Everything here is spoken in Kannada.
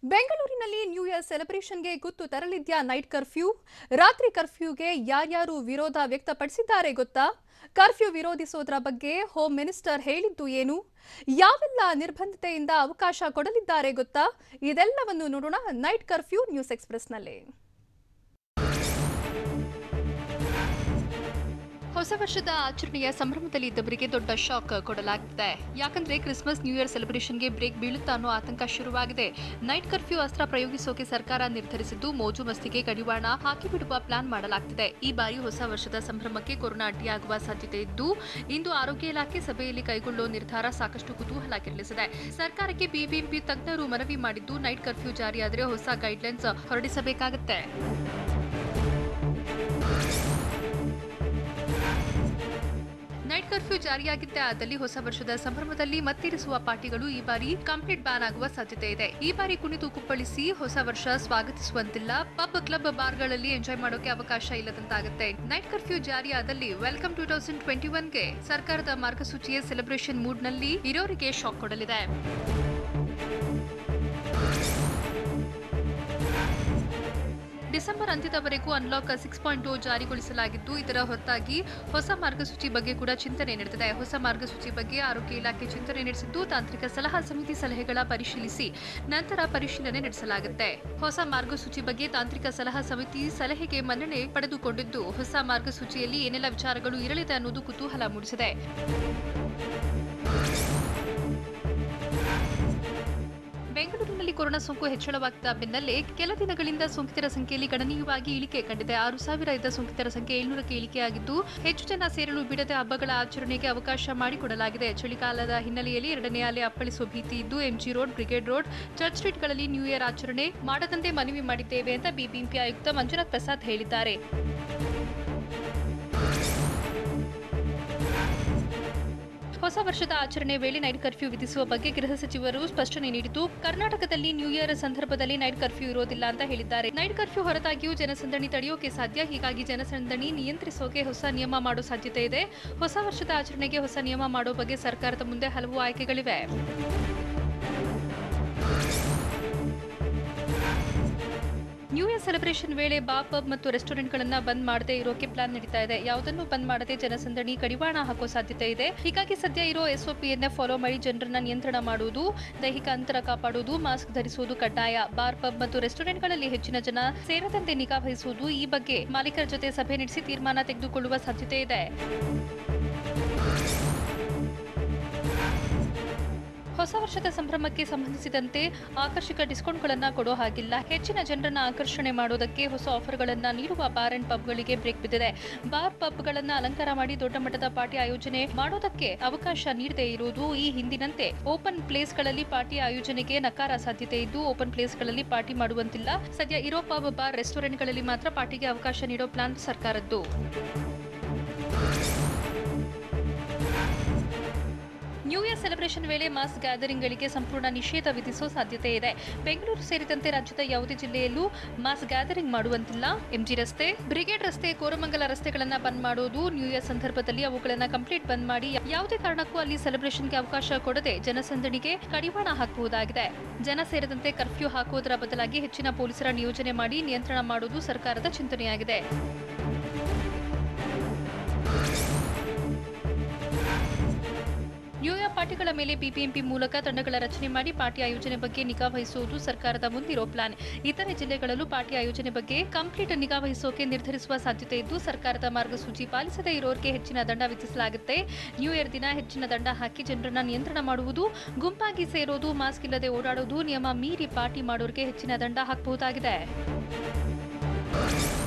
ಬೆಂಗಳೂರಿನಲ್ಲಿ ನ್ಯೂ ಇಯರ್ ಸೆಲೆಬ್ರೇಷನ್ಗೆ ಗುತ್ತು ತರಲಿದ್ಯಾ ನೈಟ್ ಕರ್ಫ್ಯೂ. ರಾತ್ರಿ ಕರ್ಫ್ಯೂಗೆ ಯಾರ್ಯಾರು ವಿರೋಧ ವ್ಯಕ್ತಪಡಿಸಿದ್ದಾರೆ ಗೊತ್ತಾ? ಕರ್ಫ್ಯೂ ವಿರೋಧಿಸೋದ್ರ ಬಗ್ಗೆ ಹೋಮ್ ಮಿನಿಸ್ಟರ್ ಹೇಳಿದ್ದು ಏನು? ಯಾವೆಲ್ಲ ನಿರ್ಬಂಧತೆಯಿಂದ ಅವಕಾಶ ಕೊಡಲಿದ್ದಾರೆ ಗೊತ್ತಾ? ಇದೆಲ್ಲವನ್ನು ನೋಡೋಣ ನೈಟ್ ಕರ್ಫ್ಯೂ ನ್ಯೂಸ್ ಎಕ್ಸ್‌ಪ್ರೆಸ್‌ನಲ್ಲಿ. ಹೊಸ ವರ್ಷದ ಆಚರಣೆಯ ಸಂಭ್ರಮದಲ್ಲಿ ಇದ್ದವರಿಗೆ ದೊಡ್ಡ ಶಾಕ್ ಕೊಡಲಾಗಿದೆ. ಯಾಕಂದ್ರೆ ಕ್ರಿಸ್ಮಸ್ ನ್ಯೂ ಇಯರ್ ಸೆಲೆಬ್ರೇಷನ್ಗೆ ಬ್ರೇಕ್ ಬೀಳುತ್ತಾ ಅನ್ನೋ ಆತಂಕ ಶುರುವಾಗಿದೆ. ನೈಟ್ ಕರ್ಫ್ಯೂ ಅಸ್ತ್ರ ಪ್ರಯೋಗಿಸೋಕೆ ಸರ್ಕಾರ ನಿರ್ಧರಿಸಿದ್ದು ಮೋಜು ಮಸ್ತಿಗೆ ಕಡಿವಾಣ ಹಾಕಿಬಿಡುವ ಪ್ಲಾನ್ ಮಾಡಲಾಗ್ತಿದೆ. ಈ ಬಾರಿ ಹೊಸ ವರ್ಷದ ಸಂಭ್ರಮಕ್ಕೆ ಕೊರೋನಾ ಅಡ್ಡಿಯಾಗುವ ಸಾಧ್ಯತೆ ಇದ್ದು ಇಂದು ಆರೋಗ್ಯ ಇಲಾಖೆ ಸಭೆಯಲ್ಲಿ ಕೈಗೊಳ್ಳುವ ನಿರ್ಧಾರ ಸಾಕಷ್ಟು ಕುತೂಹಲ ಕೆರಳಿಸಿದೆ. ಸರ್ಕಾರಕ್ಕೆ ಬಿಬಿಎಂಪಿ ತಜ್ಞರು ಮನವಿ ಮಾಡಿದ್ದು ನೈಟ್ ಕರ್ಫ್ಯೂ ಜಾರಿಯಾದರೆ ಹೊಸ ಗೈಡ್ಲೈನ್ಸ್ ಹೊರಡಿಸಬೇಕಾಗುತ್ತೆ. ನೈಟ್ ಕರ್ಫ್ಯೂ ಜಾರಿಯಾಗಿದ್ದೇ ಆದಲ್ಲಿ ಹೊಸ ವರ್ಷದ ಸಂಭ್ರಮದಲ್ಲಿ ಮತ್ತಿರಿಸುವ ಪಾರ್ಟಿಗಳು ಈ ಬಾರಿ ಕಂಪ್ಲೀಟ್ ಬ್ಯಾನ್ ಆಗುವ ಸಾಧ್ಯತೆ ಇದೆ. ಈ ಬಾರಿ ಕುಣಿದು ಕುಪ್ಪಳಿಸಿ ಹೊಸ ವರ್ಷ ಸ್ವಾಗತಿಸುವಂತಿಲ್ಲ. ಪಬ್, ಕ್ಲಬ್, ಬಾರ್ಗಳಲ್ಲಿ ಎಂಜಾಯ್ ಮಾಡೋಕೆ ಅವಕಾಶ ಇಲ್ಲದಂತಾಗುತ್ತೆ. ನೈಟ್ ಕರ್ಫ್ಯೂ ಜಾರಿಯಾದಲ್ಲಿ ವೆಲ್ಕಮ್ 2021ಗೆ ಸರ್ಕಾರದ ಮಾರ್ಗಸೂಚಿಯ ಸೆಲೆಬ್ರೇಷನ್ ಮೂಡ್ನಲ್ಲಿ ಇರೋರಿಗೆ ಶಾಕ್ ಕೊಡಲಿದೆ. ಡಿಸೆಂಬರ್ ಅಂತ್ಯದವರೆಗೂ ಅನ್ಲಾಕ್ 6.0 ಜಾರಿಗೊಳಿಸಲಾಗಿದ್ದು ಇದರ ಹೊರತಾಗಿ ಹೊಸ ಮಾರ್ಗಸೂಚಿ ಬಗ್ಗೆ ಕೂಡ ಚಿಂತನೆ ನಡೆದಿದೆ. ಹೊಸ ಮಾರ್ಗಸೂಚಿ ಬಗ್ಗೆ ಆರೋಗ್ಯ ಇಲಾಖೆ ಚಿಂತನೆ ನಡೆಸಿದ್ದು ತಾಂತ್ರಿಕ ಸಲಹಾ ಸಮಿತಿ ಸಲಹೆಗಳ ಪರಿಶೀಲಿಸಿ ನಂತರ ಪರಿಶೀಲನೆ ನಡೆಸಲಾಗುತ್ತೆ. ಹೊಸ ಮಾರ್ಗಸೂಚಿ ಬಗ್ಗೆ ತಾಂತ್ರಿಕ ಸಲಹಾ ಸಮಿತಿ ಸಲಹೆಗೆ ಮನ್ನಣೆ ಪಡೆದುಕೊಂಡಿದ್ದು ಹೊಸ ಮಾರ್ಗಸೂಚಿಯಲ್ಲಿ ಏನೆಲ್ಲ ವಿಚಾರಗಳು ಇರಲಿದೆ ಅನ್ನೋದು ಕುತೂಹಲ ಮೂಡಿಸಿದೆ. ಬೆಂಗಳೂರಿನಲ್ಲಿ ಕೊರೋನಾ ಸೋಂಕು ಹೆಚ್ಚಳವಾಗ್ತಾ ಬೆನ್ನಲ್ಲೇ ಕೆಲ ದಿನಗಳಿಂದ ಸೋಂಕಿತರ ಸಂಖ್ಯೆಯಲ್ಲಿ ಗಣನೀಯವಾಗಿ ಇಳಿಕೆ ಕಂಡಿದೆ. 6,000 ಇದ್ದ ಸೋಂಕಿತರ ಸಂಖ್ಯೆ 700ಕ್ಕೆ ಇಳಿಕೆಯಾಗಿದ್ದು ಹೆಚ್ಚು ಜನ ಸೇರಲು ಬಿಡದೆ ಹಬ್ಬಗಳ ಆಚರಣೆಗೆ ಅವಕಾಶ ಮಾಡಿಕೊಡಲಾಗಿದೆ. ಚಳಿಗಾಲದ ಹಿನ್ನೆಲೆಯಲ್ಲಿ ಎರಡನೇ ಅಲೆ ಅಪ್ಪಳಿಸುವ ಭೀತಿ ಇದ್ದು MG Road, Brigade Road, Church ಸ್ಟ್ರೀಟ್ಗಳಲ್ಲಿ ನ್ಯೂ ಇಯರ್ ಆಚರಣೆ ಮಾಡದಂತೆ ಮನವಿ ಮಾಡಿದ್ದೇವೆ ಅಂತ ಬಿಬಿಎಂಪಿ ಆಯುಕ್ತ ಮಂಜುನಾಥ್ ಪ್ರಸಾದ್ ಹೇಳಿದ್ದಾರೆ. ಹೊಸ ವರ್ಷದ ಆಚರಣೆ ವೇಳೆ ನೈಟ್ ಕರ್ಫ್ಯೂ ವಿಧಿಸುವ ಬಗ್ಗೆ ಗೃಹ ಸಚಿವರು ಸ್ಪಷ್ಟನೆ ನೀಡಿದ್ದು ಕರ್ನಾಟಕದಲ್ಲಿ ನ್ಯೂ ಇಯರ್ ಸಂದರ್ಭದಲ್ಲಿ ನೈಟ್ ಕರ್ಫ್ಯೂ ಇರೋದಿಲ್ಲ ಅಂತ ಹೇಳಿದ್ದಾರೆ. ನೈಟ್ ಕರ್ಫ್ಯೂ ಹೊರತಾಗಿಯೂ ಜನಸಂದಣಿ ತಡೆಯೋಕೆ ಸಾಧ್ಯ. ಹೀಗಾಗಿ ಜನಸಂದಣಿ ನಿಯಂತ್ರಿಸೋಕೆ ಹೊಸ ನಿಯಮ ಮಾಡೋ ಸಾಧ್ಯತೆ ಇದೆ. ಹೊಸ ವರ್ಷದ ಆಚರಣೆಗೆ ಹೊಸ ನಿಯಮ ಮಾಡೋ ಬಗ್ಗೆ ಸರ್ಕಾರದ ಮುಂದೆ ಹಲವು ಆಯ್ಕೆಗಳಿವೆ. ನ್ಯೂ ಇಯರ್ ಸೆಲೆಬ್ರೇಷನ್ ವೇಳೆ ಬಾರ್, ಪಬ್ ಮತ್ತು ರೆಸ್ಟೋರೆಂಟ್ಗಳನ್ನು ಬಂದ್ ಮಾಡದೆ ಇರೋಕೆ ಪ್ಲಾನ್ ನಡೀತಾ ಇದೆ. ಯಾವುದನ್ನು ಬಂದ್ ಮಾಡದೆ ಜನಸಂದಣಿ ಕಡಿವಾಣ ಹಾಕೋ ಸಾಧ್ಯತೆ ಇದೆ. ಹೀಗಾಗಿ ಸದ್ಯ ಇರೋ SOPಯನ್ನೇ ಫಾಲೋ ಮಾಡಿ ಜನರನ್ನ ನಿಯಂತ್ರಣ ಮಾಡುವುದು, ದೈಹಿಕ ಅಂತರ ಕಾಪಾಡುವುದು, ಮಾಸ್ಕ್ ಧರಿಸುವುದು ಕಡ್ಡಾಯ. ಬಾರ್, ಪಬ್ ಮತ್ತು ರೆಸ್ಟೋರೆಂಟ್ಗಳಲ್ಲಿ ಹೆಚ್ಚಿನ ಜನ ಸೇರದಂತೆ ನಿಗಾ ವಹಿಸುವುದು, ಈ ಬಗ್ಗೆ ಮಾಲೀಕರ ಜೊತೆ ಸಭೆ ನಡೆಸಿ ತೀರ್ಮಾನ ತೆಗೆದುಕೊಳ್ಳುವ ಸಾಧ್ಯತೆ ಇದೆ. ಹೊಸ ವರ್ಷದ ಸಂಭ್ರಮಕ್ಕೆ ಸಂಬಂಧಿಸಿದಂತೆ ಆಕರ್ಷಕ ಡಿಸ್ಕೌಂಟ್ಗಳನ್ನು ಕೊಡೋ ಹಾಗಿಲ್ಲ. ಹೆಚ್ಚಿನ ಜನರನ್ನ ಆಕರ್ಷಣೆ ಮಾಡೋದಕ್ಕೆ ಹೊಸ ಆಫರ್ಗಳನ್ನು ನೀಡುವ ಬಾರ್ ಅಂಡ್ ಪಬ್ಗಳಿಗೆ ಬ್ರೇಕ್ ಬಿದ್ದಿದೆ. ಬಾರ್, ಪಬ್ಗಳನ್ನು ಅಲಂಕಾರ ಮಾಡಿ ದೊಡ್ಡ ಮಟ್ಟದ ಪಾರ್ಟಿ ಆಯೋಜನೆ ಮಾಡೋದಕ್ಕೆ ಅವಕಾಶ ನೀಡದೇ ಇರುವುದು, ಈ ಹಿಂದಿನಂತೆ ಓಪನ್ ಪ್ಲೇಸ್ಗಳಲ್ಲಿ ಪಾರ್ಟಿ ಆಯೋಜನೆಗೆ ನಕಾರ ಸಾಧ್ಯತೆ ಇದ್ದು ಓಪನ್ ಪ್ಲೇಸ್ಗಳಲ್ಲಿ ಪಾರ್ಟಿ ಮಾಡುವಂತಿಲ್ಲ. ಸದ್ಯ ಇರೋ ಪಬ್, ಬಾರ್, ರೆಸ್ಟೋರೆಂಟ್ಗಳಲ್ಲಿ ಮಾತ್ರ ಪಾರ್ಟಿಗೆ ಅವಕಾಶ ನೀಡೋ ಪ್ಲಾನ್ ಸರ್ಕಾರದ್ದು. ನ್ಯೂ ಇಯರ್ ಸೆಲೆಬ್ರೇಷನ್ ವೇಳೆ ಮಾಸ್ ಗ್ಯಾದರಿಂಗ್ಗಳಿಗೆ ಸಂಪೂರ್ಣ ನಿಷೇಧ ವಿಧಿಸೋ ಸಾಧ್ಯತೆ ಇದೆ. ಬೆಂಗಳೂರು ಸೇರಿದಂತೆ ರಾಜ್ಯದ ಯಾವುದೇ ಜಿಲ್ಲೆಯಲ್ಲೂ ಮಾಸ್ ಗ್ಯಾದರಿಂಗ್ ಮಾಡುವಂತಿಲ್ಲ. ಎಂಜಿ ರಸ್ತೆ, ಬ್ರಿಗೇಡ್ ರಸ್ತೆ, ಕೋರಮಂಗಲ ರಸ್ತೆಗಳನ್ನು ಬಂದ್ ಮಾಡೋದು, ನ್ಯೂ ಇಯರ್ ಸಂದರ್ಭದಲ್ಲಿ ಅವುಗಳನ್ನು ಕಂಪ್ಲೀಟ್ ಬಂದ್ ಮಾಡಿ ಯಾವುದೇ ಕಾರಣಕ್ಕೂ ಅಲ್ಲಿ ಸೆಲೆಬ್ರೇಷನ್ಗೆ ಅವಕಾಶ ಕೊಡದೆ ಜನಸಂದಣಿಗೆ ಕಡಿವಾಣ ಹಾಕಬಹುದಾಗಿದೆ. ಜನ ಸೇರದಂತೆ ಕರ್ಫ್ಯೂ ಹಾಕುವುದರ ಬದಲಾಗಿ ಹೆಚ್ಚಿನ ಪೊಲೀಸರ ನಿಯೋಜನೆ ಮಾಡಿ ನಿಯಂತ್ರಣ ಮಾಡುವುದು ಸರ್ಕಾರದ ಚಿಂತನೆಯಾಗಿದೆ. ನ್ಯೂ ಇಯರ್ ಪಾರ್ಟಿಗಳ ಮೇಲೆ ಬಿಬಿಎಂಪಿ ಮೂಲಕ ತಂಡಗಳ ರಚನೆ ಮಾಡಿ ಪಾರ್ಟಿ ಆಯೋಜನೆ ಬಗ್ಗೆ ನಿಗಾ ವಹಿಸುವುದು ಸರ್ಕಾರದ ಮುಂದಿರೋ ಪ್ಲಾನ್. ಇತರೆ ಜಿಲ್ಲೆಗಳಲ್ಲೂ ಪಾರ್ಟಿ ಆಯೋಜನೆ ಬಗ್ಗೆ ಕಂಪ್ಲೀಟ್ ನಿಗಾ ವಹಿಸೋಕೆ ನಿರ್ಧರಿಸುವ ಸಾಧ್ಯತೆ ಇದ್ದು ಸರ್ಕಾರದ ಮಾರ್ಗಸೂಚಿ ಪಾಲಿಸದೇ ಇರೋರಿಗೆ ಹೆಚ್ಚಿನ ದಂಡ ವಿಧಿಸಲಾಗುತ್ತೆ. ನ್ಯೂ ಇಯರ್ ದಿನ ಹೆಚ್ಚಿನ ದಂಡ ಹಾಕಿ ಜನರನ್ನ ನಿಯಂತ್ರಣ ಮಾಡುವುದು, ಗುಂಪಾಗಿ ಸೇರೋದು, ಮಾಸ್ಕ್ ಇಲ್ಲದೆ ಓಡಾಡೋದು, ನಿಯಮ ಮೀರಿ ಪಾರ್ಟಿ ಮಾಡೋರಿಗೆ ಹೆಚ್ಚಿನ ದಂಡ ಹಾಕಬಹುದಾಗಿದೆ.